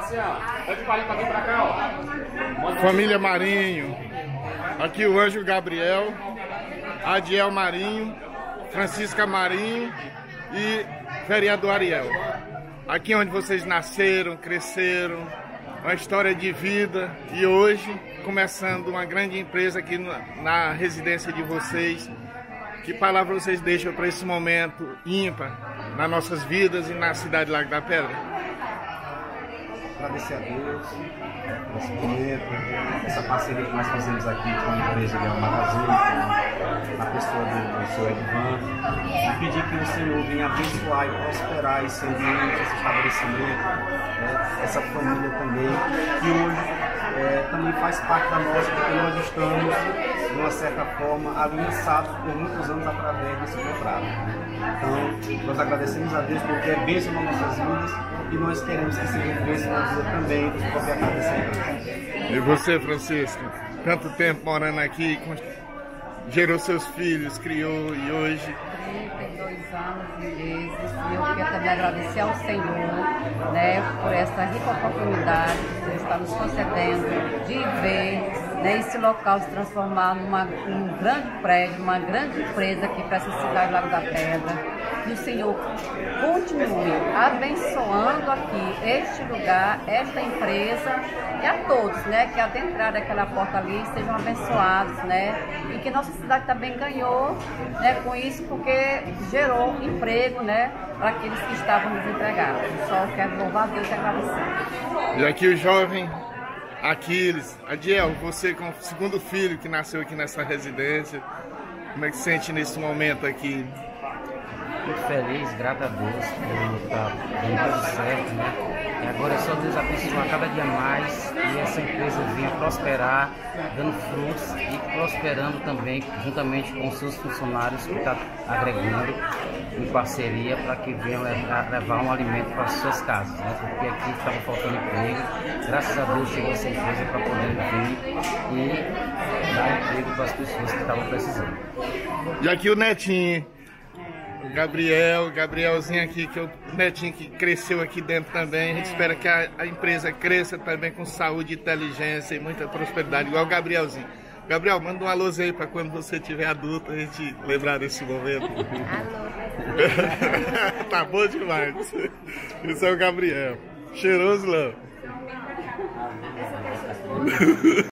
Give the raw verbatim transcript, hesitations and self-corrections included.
Família Marinho. Aqui o Anjo Gabriel, Adiel Marinho, Francisca Marinho e vereador Ariel. Aqui onde vocês nasceram, cresceram, uma história de vida e hoje começando uma grande empresa aqui na, na residência de vocês. Que palavra vocês deixam para esse momento ímpar nas nossas vidas e na cidade de Lago da Pedra? Agradecer a Deus por esse momento, essa parceria que nós fazemos aqui com a empresa Leão Magazine, a pessoa do, do seu Edvan, e pedir que o Senhor venha abençoar e prosperar esse ambiente, esse estabelecimento, né, essa família também, que hoje é, também faz parte da nossa, porque nós estamos, de uma certa forma, aliançados por muitos anos através desse contrato. Então, nós agradecemos a Deus porque é bênção nas nossas vidas e nós queremos que seja bênção na vida também dos que agradecemos. E você, Francisco, tanto tempo morando aqui, gerou seus filhos, criou e hoje... trinta e dois anos e meses, e eu queria também agradecer ao Senhor, né, por essa rica oportunidade que Ele está nos concedendo de ver, né, esse local se transformar numa, num grande prédio, uma grande empresa aqui para essa cidade de Lago da Pedra. E o Senhor continue abençoando aqui este lugar, esta empresa e a todos, né, que adentraram aquela porta ali sejam abençoados, né, e que nossa cidade também ganhou, né, com isso, porque gerou emprego, né, para aqueles que estavam desempregados. Só quero louvar a Deus e agradecer. E aqui o jovem Aquiles, Adiel, você com o segundo filho que nasceu aqui nessa residência, como é que se sente nesse momento aqui? Muito feliz, grato a Deus por estar dando tudo certo, né? E agora é só Deus abençoar cada dia mais e essa empresa vir prosperar, dando frutos e prosperando também, juntamente com os seus funcionários que estão agregando em parceria para que venham levar, levar um alimento para as suas casas, né? Porque aqui estava faltando emprego, graças a Deus chegou essa empresa para poder vir e dar emprego para as pessoas que estavam precisando. E aqui o Netinho. Gabriel, Gabrielzinho aqui, que é o netinho que cresceu aqui dentro também. A gente espera que a, a empresa cresça também com saúde, inteligência e muita prosperidade, igual o Gabrielzinho. Gabriel, manda um alôzinho aí para quando você estiver adulto a gente lembrar desse momento. Alô. Tá bom demais. Esse é o Gabriel. Cheiroso, Lão.